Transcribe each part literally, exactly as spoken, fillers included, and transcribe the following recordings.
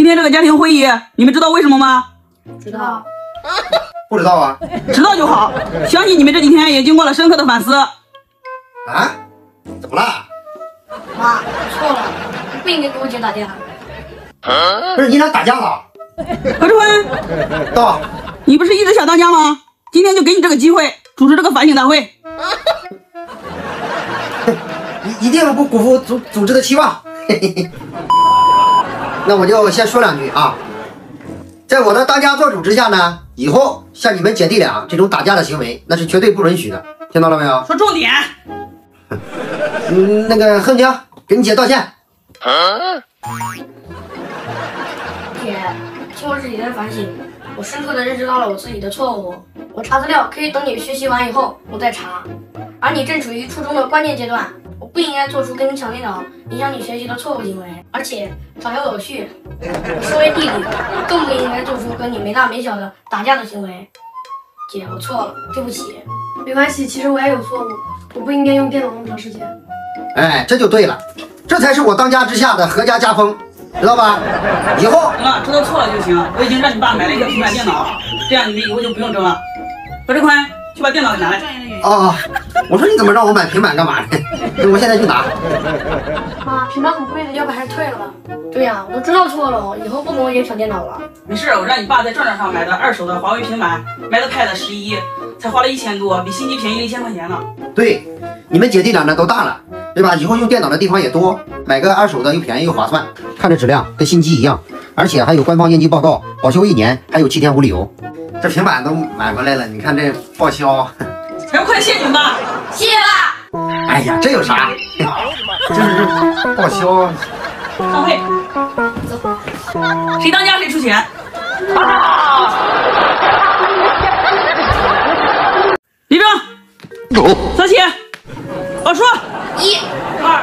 天这个家庭会议，你们知道为什么吗？ 知道。 不知道啊？ 知道就好。相信你们这几天也经过了深刻的反思。 啊？怎么了？ 妈，我错了，你不应该跟我姐打架。 不是你俩打架了？ 何志坤， 到。 你不是一直想当家吗？今天就给你这个机会，主持这个反省大会。 一一定不辜负组组织的期望。那我就先说两句啊，在我的当家做主之下呢，以后像你们姐弟俩这种打架的行为，那是绝对不允许的，听到了没有？ 说重点。 嗯，那个恨江，给你姐道歉。 姐，经过这几天反省，我深刻的认识到了我自己的错误。我查资料可以等你学习完以后我再查，而你正处于初中的关键阶段，我不应该做出跟你抢电脑影响你学习的错误行为，而且条条有序。我身为弟弟，更不应该做出跟你没大没小的打架的行为。姐，我错了，对不起。 没关系，其实我也有错误，我不应该用电脑那么长时间。 哎，这就对了，这才是我当家之下的阖家家风，知道吧？以后行了，知道错了就行。我已经让你爸买了一个平板电脑，这样你们以后就不用争了。何志坤，去把电脑给拿来。 哦，我说你怎么让我买平板干嘛呢？我现在去拿。 妈，平板很贵的，要不还是退了吧？ 对呀、啊，我都知道错了，以后不跟我姐抢电脑了。 没事，我让你爸在转转上买的二手的华为平板，买的 Pad 十一，才花了一千多，比新机便宜了一千块钱呢。 对，你们姐弟俩呢都大了，对吧？以后用电脑的地方也多，买个二手的又便宜又划算，看着质量跟新机一样，而且还有官方验机报告，保修一年，还有七天无理由。这平板都买回来了，你看这报销。 还不快谢你们吧！ 谢爸。 哎呀，这有啥？就是报销。 散会。谁当家谁出钱。立正。小起。报数。 一、 二、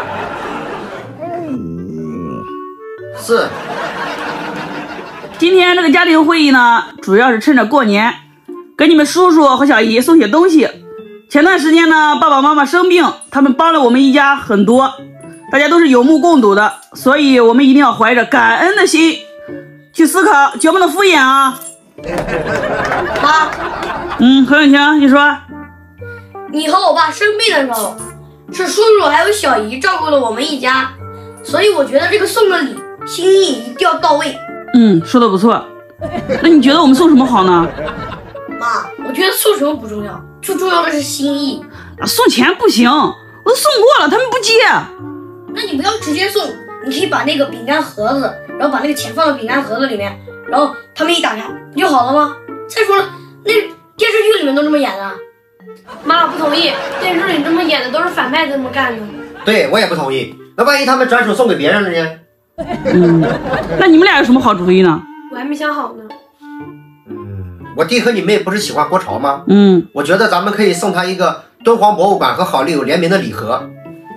四。 今天这个家庭会议呢，主要是趁着过年，给你们叔叔和小姨送些东西。前段时间呢，爸爸妈妈生病，他们帮了我们一家很多，大家都是有目共睹的，所以我们一定要怀着感恩的心去思考，绝不能敷衍啊。 妈， 嗯，何永清，你说， 你和我爸生病的时候，是叔叔还有小姨照顾了我们一家，所以我觉得这个送的礼心意一定要到位。 嗯，说的不错。那你觉得我们送什么好呢？ 妈，我觉得送什么不重要，最重要的是心意。 啊，送钱不行，我都送过了，他们不接。 那你不要直接送，你可以把那个饼干盒子，然后把那个钱放到饼干盒子里面，然后他们一打开不就好了吗？再说了，那电视剧里面都这么演的。 妈，我不同意，电视里这么演的都是反派这么干的。 对，我也不同意。那万一他们转手送给别人了呢？ 嗯，那你们俩有什么好主意呢？ 我还没想好呢。 我弟和你妹不是喜欢国潮吗？ 嗯， 我觉得咱们可以送他一个敦煌博物馆和好丽友联名的礼盒。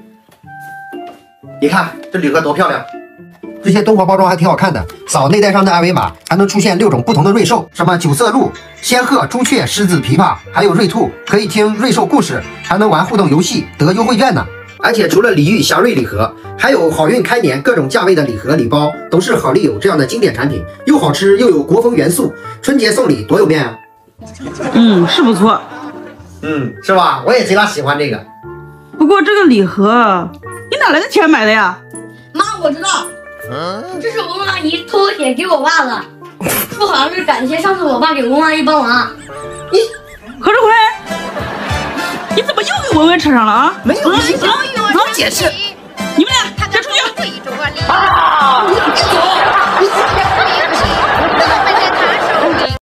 你看这礼盒多漂亮，这些敦煌包装还挺好看的。扫内袋上的二维码，还能出现六种不同的瑞兽，什么九色鹿、仙鹤、朱雀、狮子、琵琶，还有瑞兔，可以听瑞兽故事，还能玩互动游戏，得优惠券呢。而且除了礼遇祥瑞礼盒，还有好运开年各种价位的礼盒礼包，都是好丽友这样的经典产品，又好吃又有国风元素，春节送礼多有面啊！ 嗯，是不错。 嗯，是吧？我也贼拉喜欢这个。 不过这个礼盒，你哪来的钱买的呀？ 妈，我知道，这是文文阿姨偷偷写给我爸的，说好像是感谢上次我爸给文文阿姨帮忙。 你何志辉，你怎么又给文文扯上了啊？ 没有， 不要解释，你们俩先出去。啊！你别走。